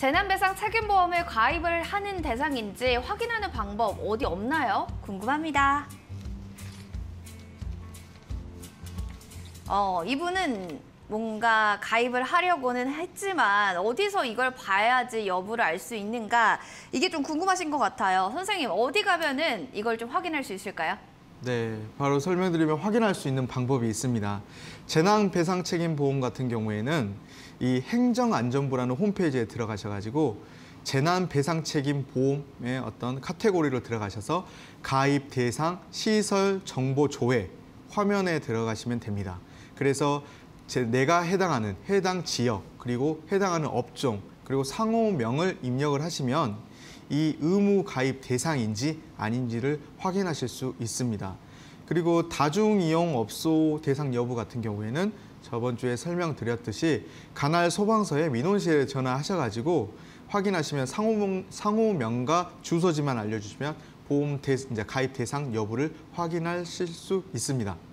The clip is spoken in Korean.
재난배상 책임보험을 가입을 하는 대상인지 확인하는 방법 어디 없나요? 궁금합니다. 이분은 뭔가 가입을 하려고는 했지만 어디서 이걸 봐야지 여부를 알 수 있는가, 이게 좀 궁금하신 것 같아요. 선생님, 어디 가면은 이걸 좀 확인할 수 있을까요? 네, 바로 설명드리면 확인할 수 있는 방법이 있습니다. 재난배상책임보험 같은 경우에는 이 행정안전부라는 홈페이지에 들어가셔가지고 재난배상책임보험의 어떤 카테고리로 들어가셔서 가입 대상 시설 정보 조회 화면에 들어가시면 됩니다. 그래서 내가 해당하는 해당 지역, 그리고 해당하는 업종, 그리고 상호명을 입력을 하시면 이 의무 가입 대상인지 아닌지를 확인하실 수 있습니다. 그리고 다중이용업소 대상 여부 같은 경우에는 저번 주에 설명드렸듯이 관할 소방서에 민원실에 전화하셔가지고 확인하시면 상호명과 주소지만 알려주시면 보험 가입 대상 여부를 확인하실 수 있습니다.